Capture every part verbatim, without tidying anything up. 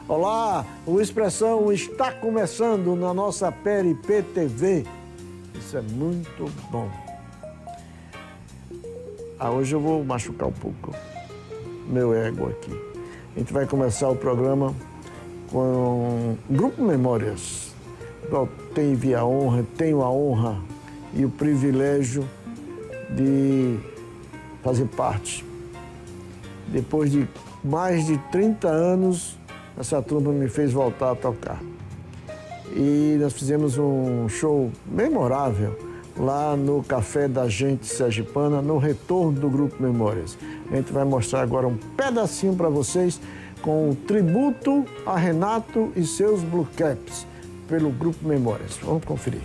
Olá, o Expressão está começando na nossa P R P T V. Isso é muito bom. Ah, hoje eu vou machucar um pouco meu ego aqui. A gente vai começar o programa com o Grupo Memórias. Eu tenho a honra, tenho a honra e o privilégio de fazer parte. Depois de mais de trinta anos, essa turma me fez voltar a tocar. E nós fizemos um show memorável lá no Café da Gente Sergipana, no retorno do Grupo Memórias. A gente vai mostrar agora um pedacinho para vocês com o tributo a Renato e seus Blue Caps pelo Grupo Memórias. Vamos conferir.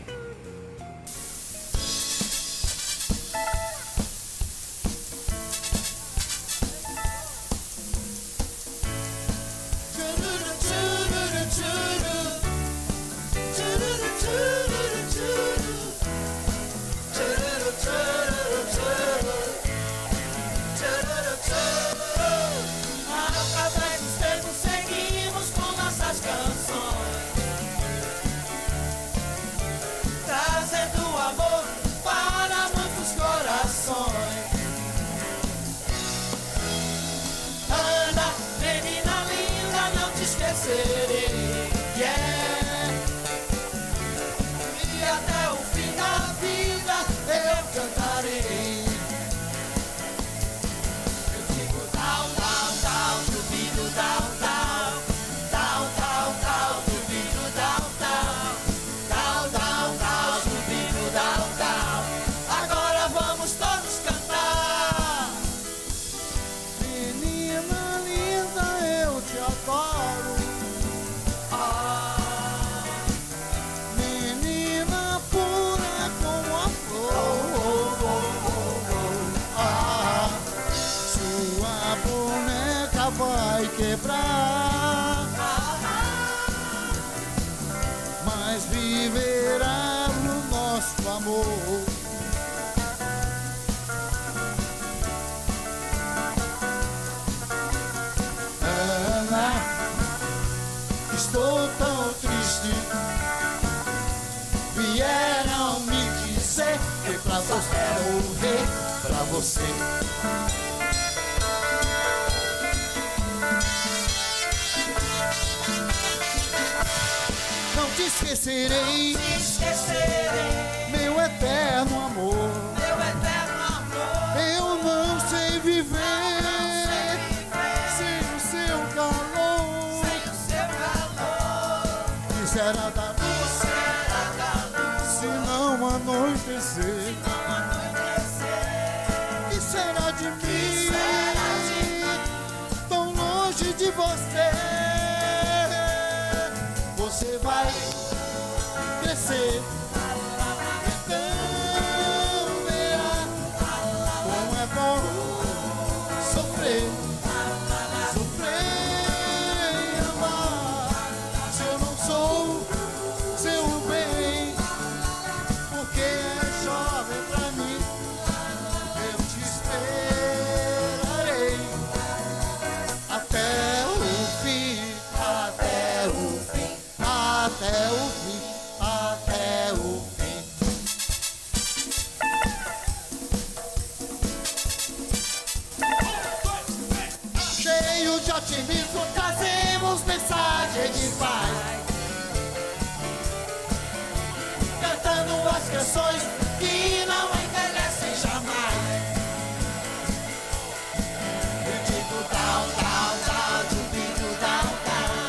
Mas viverá no nosso amor. Ana, estou tão triste. Vieram me dizer que pra você morrer, pra você. Não te esquecerei, não te esquecerei, meu eterno amor, meu eterno amor. Eu não sei viver, não sei viver sem o seu calor, sem o seu calor. Que será da luz, será da luz, se não anoitecer? Se não anoitecer. Que será de mim, que será de mim, tão longe de você? Você vai crescer, então verá como é bom sofrer, sofrer e amar. Se eu não sou seu bem, porque é jovem pra mim, eu te esperarei até o fim, até o fim. Até o fim, até o fim. Cheio de otimismo, trazemos mensagem de paz, cantando as canções que não envelhecem jamais. Eu digo down, down, down, duvido down, down.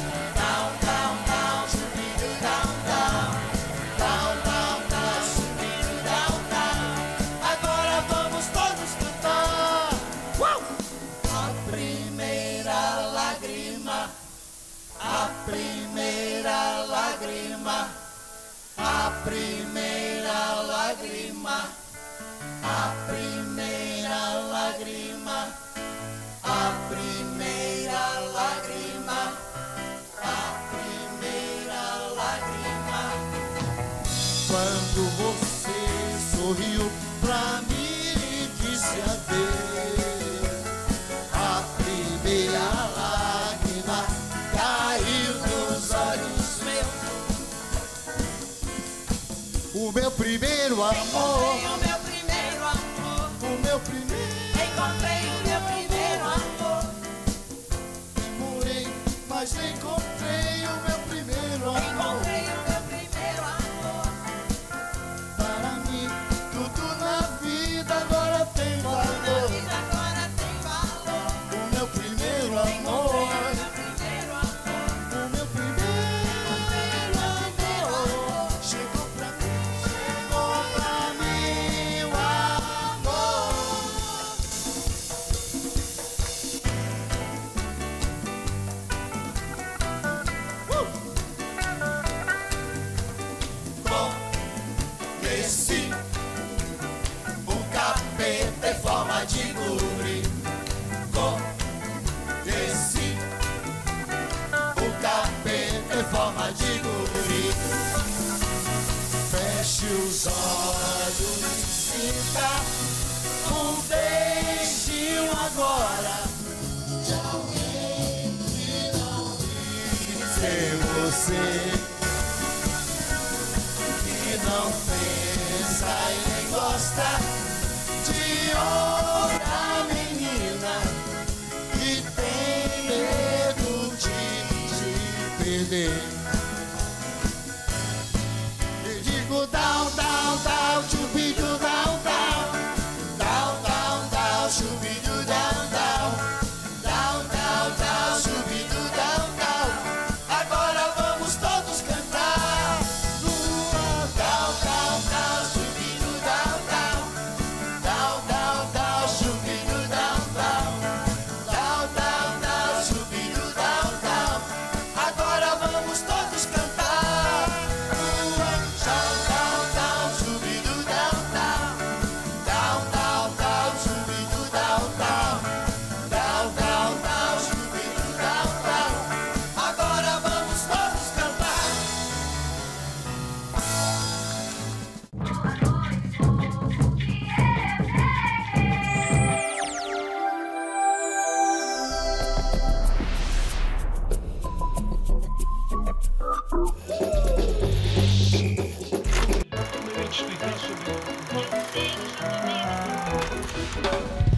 A primeira lágrima, a primeira lágrima, a primeira lágrima, a primeira lágrima, a primeira lágrima. Quando você sorriu pra mim e disse adeus, a primeira lágrima caiu. O meu primeiro amor, Encontrei o meu primeiro amor. o meu primeiro. Encontrei o meu primeiro amor. Demorei, mas encontrei o meu primeiro amor. Encontrei o meu primeiro amor. Para mim, tudo na vida agora tem Na valor. vida agora tem valor. O meu primeiro Encontrei amor, o meu primeiro amor. o meu primeiro amor. Chegou pra mim, chegou pra mim o amor. Conheci o capeta em forma de guri. Conheci o capeta em forma de guri. Feche os olhos e sinta um beijinho agora de alguém que não quis ser você, que não pensa e nem gosta de outra menina, que tem medo de te perder. Eu digo down, down, down, chubidu, down, down, down, down, down, chubidu, down, down, down, down, down, chubidu, down, down. Agora vamos todos cantar. Lua, down, down, down, chubidu, down, down, down, down, down, chubidu, down, down, down, down, down, chubidu, down, down. Agora vamos todos cantar. Lua, down, down, down, chubidu, down, down, down, down, down, chubidu, down, down, down, down, down, chubidu, down, down. Agora vamos todos cantar. Como eu ia te explicar sobre.